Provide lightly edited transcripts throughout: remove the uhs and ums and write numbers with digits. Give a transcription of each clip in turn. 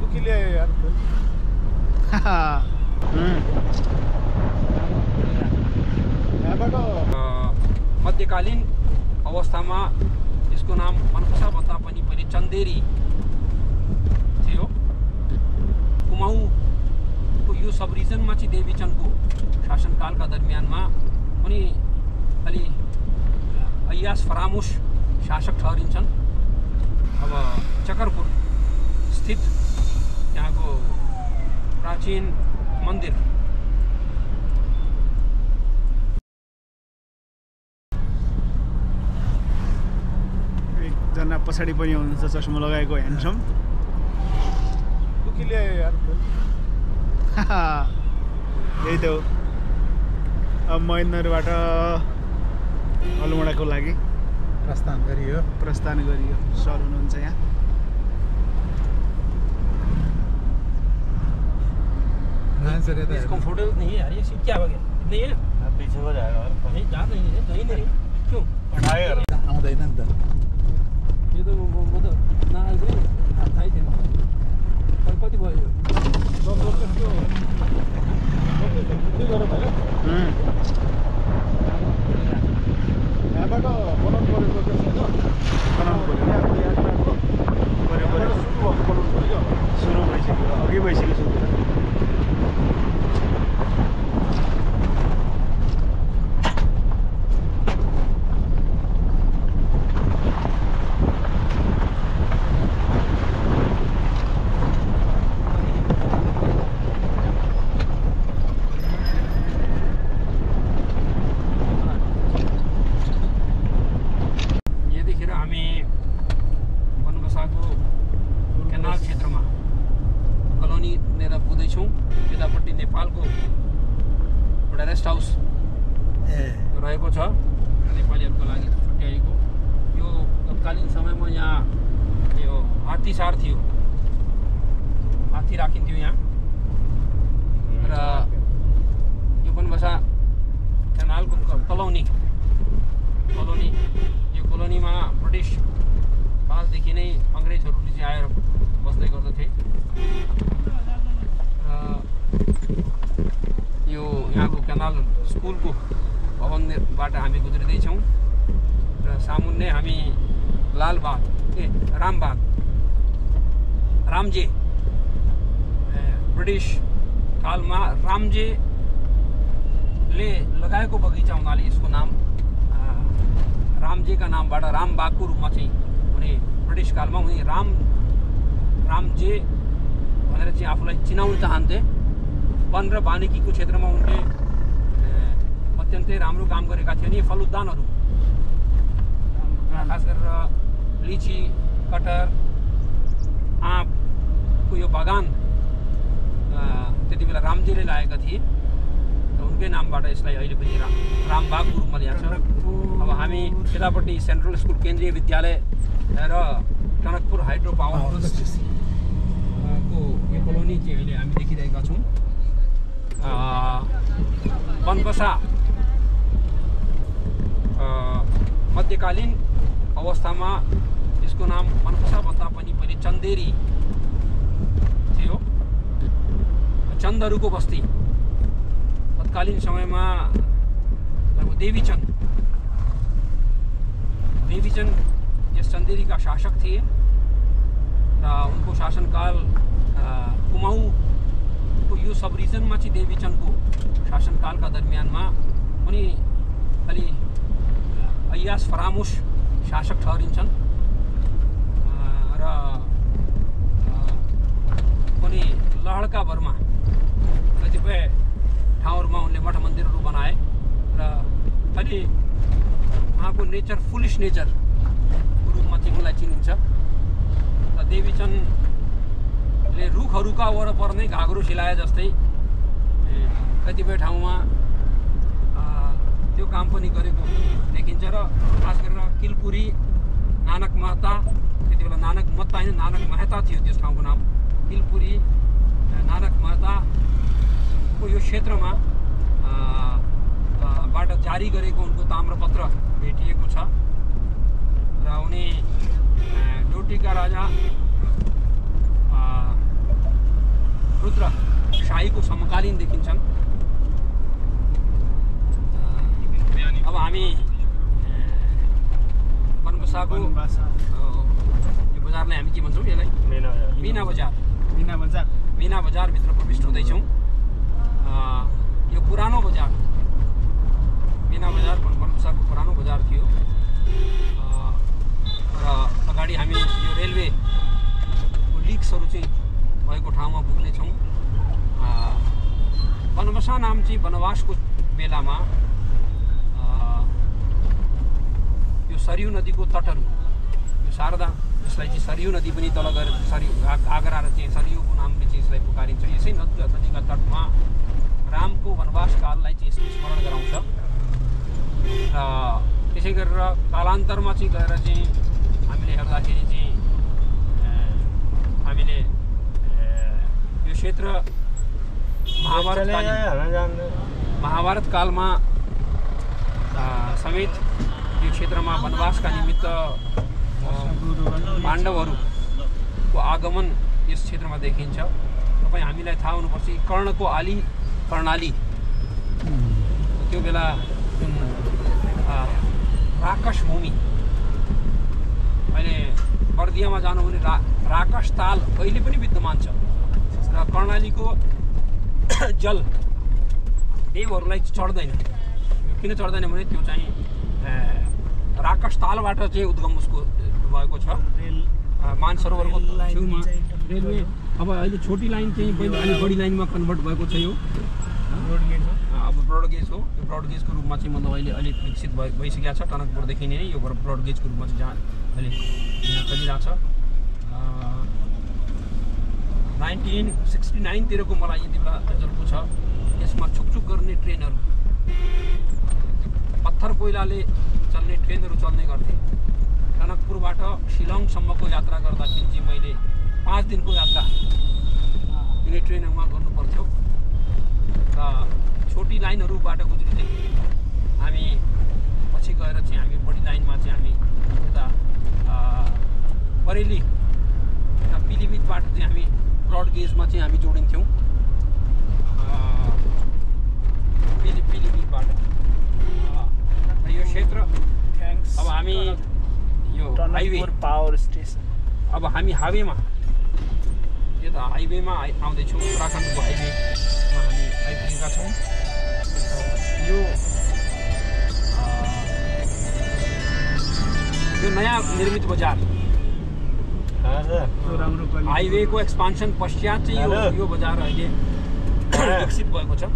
के लिए यार मध्यकालीन अवस्थामा यसको नाम पनपसा भन्दा पनि पहिले चन्देरी थियो। कुमाऊको यो सब रिजनमा चाहिँ देवीचन्दको शासनकालका दरमियानमा पनि अलि अय्यास फरामुश शासक ठहरिन्छन्। अब चकरपुर स्थित त्यहाँको प्राचीन मन्दिर एकजना पछाडि पनि हुनुहुन्छ चस्मा लगाएको ह्यान्डसम। यही त हो। अब महेन्द्रबाट अलुमडाको लागि प्रस्थान गरियो। सर हुनुहुन्छ यहाँ। कंफर्टेबल नहीं है यार, ये सीट क्या हो गया? नहीं है पीछे हो जाएगा और नहीं जा नहीं है नहीं क्यों आउँदैन नि त। यो त म त नआइदिए थाहै थिएन। कति भयो यहाँबाट बनाउनु परेको सुरु भइसक्यो। अघि भइसक्यो सुरु। रेस्ट हाउस रहेको छ नेपालीहरूको लागि छुट्याएको। यो तत्कालीन समयमा यहाँ यो हात्तीसार थियो, हात्ती राखिन्थ्यो यहाँ। र यो बनबसा केनालको कलोनी यो कोलोनीमा ब्रिटिस कालदेखि नै अङ्ग्रेजहरूले चाहिँ आएर बस्दै गर्दथे। र यो यहाँको केनाल स्कुलको भवनबाट हामी गुज्रिँदैछौँ र सामुन्ने हामी लालबाग रामजे ब्रिटिस कालमा रामजेले लगाएको बगैँचा हुनाले यसको नाम रामजेका नामबाट रामबागको रूपमा चाहिँ उनी ब्रिटिस कालमा उनी रामजे भनेर चाहिँ आफूलाई चिनाउन चाहन्थे। वन र वानिकीको क्षेत्रमा उनले अत्यन्तै राम्रो काम गरेका थिए। अनि फलउद्यानहरू खास गरेर लिची, कटहर, आँपको यो बगान त्यति बेला रामजेले लगाएका थिए र उनकै नामबाट यसलाई अहिले पनि रामबागको रूपमा ल्याएको छ। अब हामी यतापट्टि सेन्ट्रल स्कुल केन्द्रीय विद्यालय र टनकपुर हाइड्रो पावर को यो कोलोनी चाहिँ अहिले हामी देखिरहेका छौँ। पनपसा मध्यकालीन अवस्थामा यसको नाम पनपसा भन्दा पनि पहिले चन्देरी थियो। चन्दहरूको बस्ती तत्कालीन समयमा देवीचन्द यस चन्देरीका शासक थिए र उनको शासनकाल कुमाऊको यो सब रिजनमा चाहिँ देवीचन्दको शासनकालका दरमियानमा पनि अलि अय्यास फरामुश शासक ठहरिन्छन्। र पनि लहड्का भरमा कतिपय ठाउँहरूमा उनले मठ मन्दिरहरू बनाए र अलि उहाँको नेचर फुलिस नेचरको रूपमा चाहिँ उनलाई चिनिन्छ। र देवीचन्दले रुखहरूका वरपर नै घाग्रो सिलाए जस्तै कतिपय ठाउँमा त्यो काम पनि गरेको देखिन्छ। र खास गरेर किलपुरी नानक महता, त्यति बेला नानक महता होइन नानक मेहता थियो त्यस ठाउँको नाम। किलपुरी नानक महताको यो क्षेत्रमा बाट जारी गरेको उनको ताम्रपत्र भेटिएको छ र उनी डोटीका राजा आईको समकालीन देखिन्छन्। अब हामी बनबसाको यो बजारलाई हामी के भन्छौँ यसलाई मिना बजारभित्र प्रविष्ट हुँदैछौँ। यो पुरानो बजार मिना बजार बनबसाको पुरानो बजार थियो र अगाडि हामी यो रेलवेको लिक्सहरू चाहिँ भएको ठाउँमा पुग्नेछौँ। बनबसा नाम चाहिँ वनवासको बेलामा यो सरयू नदीको तटहरू यो शारदा जसलाई चाहिँ सरयू नदी पनि तल गएर आगरा र चाहिँ सरयूको नामले चाहिँ यसलाई पुकारिन्छ। यसै नदीका तटमा रामको वनवास काललाई चाहिँ यसले स्मरण गराउँछ र त्यसै गरेर कालान्तरमा चाहिँ गएर चाहिँ हामीले हेर्दाखेरि चाहिँ हामीले यो क्षेत्र महाभारत कालमा समेत यो क्षेत्रमा वनवासका निमित्त पाण्डवहरूको आगमन यस क्षेत्रमा देखिन्छ। तपाईँ हामीलाई थाहा हुनुपर्छ कि कर्णको आली कर्णाली त्यो बेला जुन राकस भूमि अहिले बर्दियामा जानु भने राकस ताल अहिले पनि विद्यमान छ र कर्णालीको जल देवहरूलाई चढ्दैन। किन चढ्दैन भने त्यो चाहिँ राकस तालबाट चाहिँ उद्गम उसको भएको छ। मानसरोवरको छेउमा रेलवे अब अहिले छोटी लाइन चाहिँ अहिले बढी लाइनमा कन्भर्ट भएको छ। यो अब ब्रडगेज हो। यो ब्रडगेजको रूपमा चाहिँ मतलब अहिले विकसित भइसकेको छ। टनकपुरदेखि नै यो ब्रडगेजको रूपमा चाहिँ जहाँ अहिले यहाँ चलिरहेको छ। 1969तिरको मलाई यति बेला गजलको छ। यसमा छुकछुक गर्ने ट्रेनहरू पत्थर कोइलाले चल्ने ट्रेनहरू चल्ने गर्थे। टनकपुरबाट शिलङसम्मको यात्रा गर्दाखेरि चाहिँ मैले 5 दिनको यात्रा यिनै ट्रेनहरूमा गर्नु पर्थ्यो र छोटी लाइनहरूबाट गुज्रिँदै हामी पछि गएर चाहिँ हामी बढी लाइनमा चाहिँ हामी यता बरेली र पिलिभिटबाट चाहिँ हामी ब्रडगेजमा चाहिँ हामी जोडिन्थ्यौँ। पिलिभिटबाट यो क्षेत्र अब हामी यो हाइवे पावर स्टेसन अब हामी हाइवेमा यता हाइवेमा आउँदैछौँ। उत्तराखण्डको हाइवेमा हामी आइपुगेका छौँ। यो नयाँ निर्मित बजार हाइवेको एक्सपान्सन पश्चात चाहिँ यो बजार अहिले विकसित भएको छ।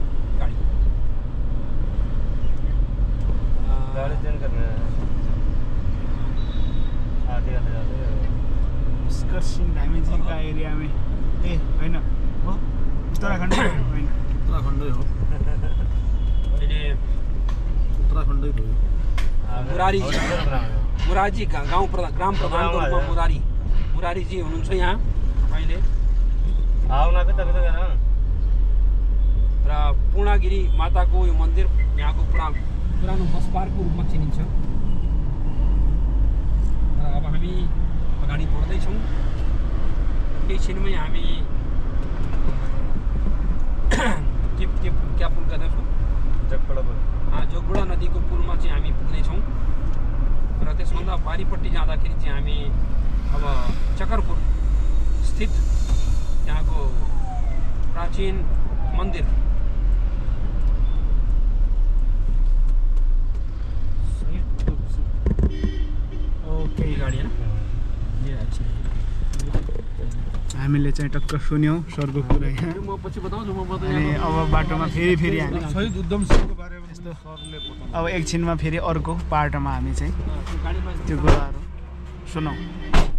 पुष्कर सिंह धामी जी का एरिया में होइन हो उत्तराखण्ड होइन उत्तराखण्डै हो। अहिले उत्तराखण्डै भयो। मुरारी गाउँ ग्राम प्रधानको रूपमा मुरारीजी हुनुहुन्छ यहाँ अहिले र पूर्णागिरी माताको यो मन्दिर यहाँको पुरानो बस पार्कको रूपमा चिनिन्छ। र अब हामी अगाडि बढ्दैछौँ। केही छिनमै हामी क्या पुल गर्दैछौँ जोगबुढा नदीको पुलमा चाहिँ हामी पुग्नेछौँ र त्यसभन्दा बारीपट्टि जाँदाखेरि चाहिँ हामी अब चकरपुर स्थित त्यहाँको प्राचीन मन्दिर ओके गाडी होइन हामीले चाहिँ टक्क सुन्यौँ सरको कुरा यहाँ। म पछि बताउँछु म अनि अब बाटोमा फेरि हामी शहीद उद्धम सिंहको बारेमा यस्तो सरले अब एकछिनमा फेरि अर्को पाटोमा हामी चाहिँ गाडीमा त्यो कुराहरू सुनौँ।